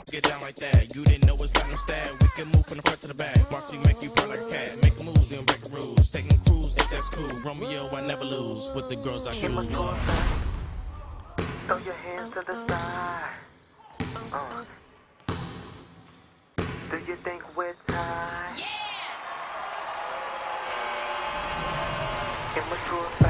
Get down like that. You didn't know it's platinum stab. We can move from the front to the back. Mark you make you burn like a cat. Making moves, you don't break the rules. Taking a cruise, think that's cool. Romeo, I never lose. With the girls I choose. Throw your hands to the side. Do you think we're tied? Yeah! Immature.